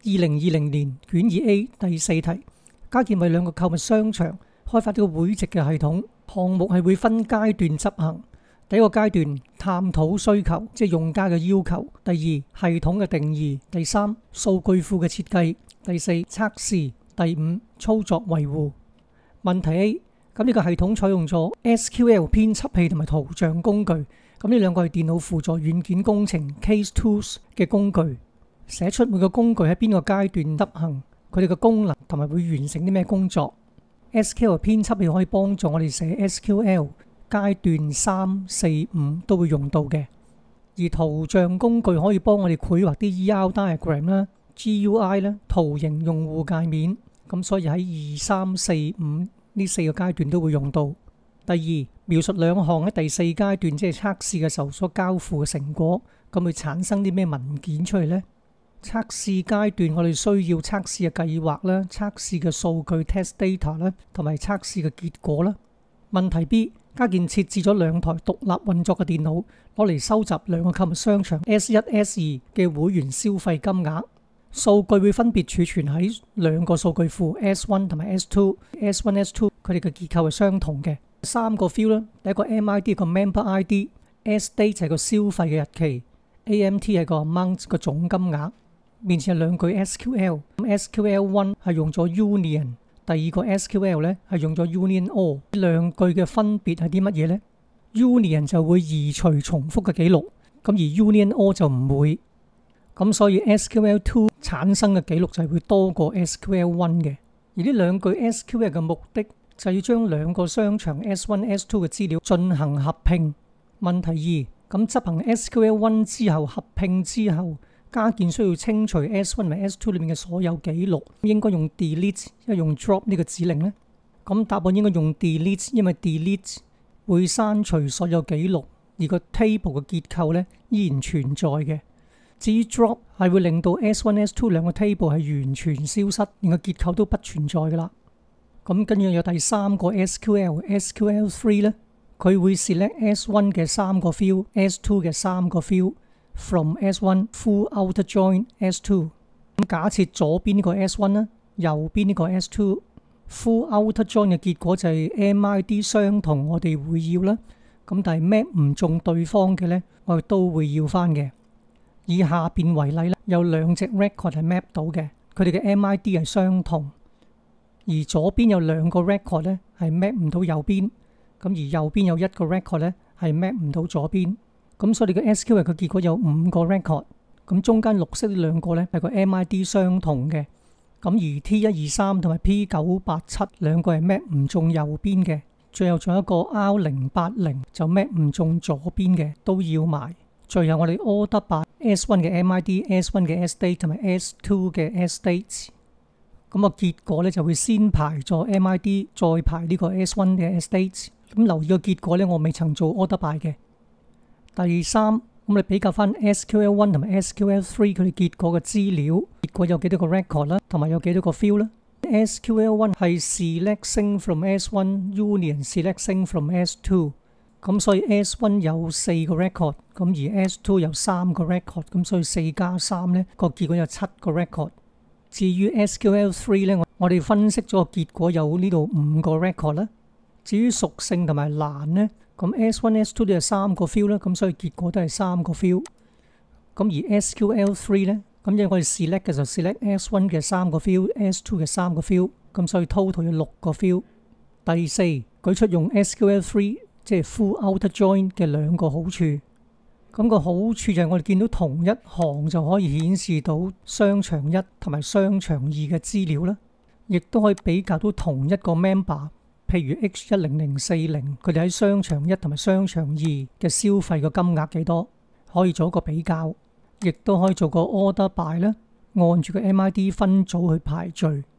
2020年卷2A 第4題，家健為兩個購物商場開發呢個會籍嘅系統，項目係會分階段執行。第一個階段探討需求，即係用家嘅要求；第二系統嘅定義；第三數據庫嘅設計；第四測試；第五操作維護。問題 A， 咁呢個系統採用咗 SQL 編輯器同埋圖像工具，咁呢兩個係電腦輔助軟件工程 Case Tools 嘅工具，寫出每個工具喺邊個階段執行，佢哋嘅功能同埋會完成啲咩工作。SQL 編輯器可以幫助我哋寫 SQL， 階段3、4、5都會用到嘅。而圖像工具可以幫我哋繪畫啲 ER diagram 啦、GUI 啦、圖形用戶界面，咁所以喺2、3、4、5呢4個階段都會用到。第二，描述兩項喺第4階段即係測試嘅時候所交付嘅成果，咁會產生啲咩文件出嚟呢？測試階段我哋需要測試嘅計劃啦、測試嘅數據 test data 啦，同埋測試嘅結果啦。問題 B， 家健設置咗兩台獨立運作嘅電腦，攞嚟收集兩個購物商場 S1、S2 嘅會員消費金額。數據會分別儲存喺兩個數據庫 S1 同埋 S2。S1、S2 佢哋嘅結構係相同嘅。三個 field 啦，第一個 MID 係個 member ID，S-date 係個消費嘅日期，AMT 係個 amount 個總金額。面前有兩句 SQL，SQL1 係用咗 Union， 第二個 SQL 咧係用咗 Union All。兩句嘅分別係啲乜嘢呢？ Union 就會移除重複嘅記錄，咁而 Union All 就唔會。咁所以 SQL2 產生嘅記錄就係會多過 SQL1 嘅。而呢兩句 SQL 嘅目的就要將兩個商場 S1、S2 嘅資料進行合併。問題二，咁執行 SQL1 之後合併之後，家健需要清除 S1 同埋 S2 裏面嘅所有記錄，應該用 delete 因為用 drop 呢個指令呢？咁答案應該用 delete， 因為 delete 會刪除所有記錄，而個 table 嘅結構呢依然存在嘅。至於 drop 係會令到 S1、S2 兩個 table 係完全消失，連個結構都不存在噶啦。咁跟住有第三個 SQL，SQL3 呢，佢會 select S1 嘅3個 field，S2 嘅3個 field。From S1 full outer join S2， 咁假設左邊呢個 S1 啦，右邊呢個 S2 full outer join 嘅結果就係 MID 相同，我哋會要啦。咁但係 map 唔中對方嘅呢，我哋都會要翻嘅。以下邊為例啦，有兩隻 record 係 map 到嘅，佢哋嘅 MID 係相同。而左邊有兩個 record 呢係 map 唔到右邊，咁而右邊有一個 record 呢係 map 唔到左邊。咁所以你嘅 SQL 嘅結果有5個 record， 咁中間綠色呢兩個呢係個 MID 相同嘅，咁而 T123 同埋 P987 兩個係 map 唔中右邊嘅，最後仲有一個 R080 就 map 唔中左邊嘅，都要埋。最後我哋 order by S1 嘅 MID、S1 嘅 S-date 同埋 S2 嘅 S-date， 咁個結果呢就會先排咗 MID， 再排呢個 S1 嘅 S-date。咁留意個結果呢，我未曾做 order by 嘅。第三，咁你比較翻 SQL1 同埋 SQL3 佢哋結果嘅資料，結果有幾多個 record 啦，同埋有幾多個 field 啦。SQL1 係 selecting from S1 union selecting from S2， 咁所以 S1 有4個 record， 咁而 S2 有3個 record， 咁所以4加3呢個結果有7個 record。至於 SQL3 呢，我哋分析咗個結果有呢度5個 record 啦。至於屬性同埋欄呢，咁 S1、S2 都有3個 field 啦，咁所以結果都係3個 field。咁而 SQL3 呢，咁因為我哋 select 嘅時候 select S1 嘅3個 field，S2 嘅3個 field，咁所以 total 有6個 field。第四，舉出用 SQL3 即係 full outer join 嘅兩個好處。咁個好處就係我哋見到同一行就可以顯示到商場1同埋商場2嘅資料啦，亦都可以比較到同一個 member。譬如 H10040，佢哋喺商場1同埋商場2嘅消費嘅金額幾多，可以做一個比較，亦都可以做個 order by 啦，按住個 MID 分組去排序。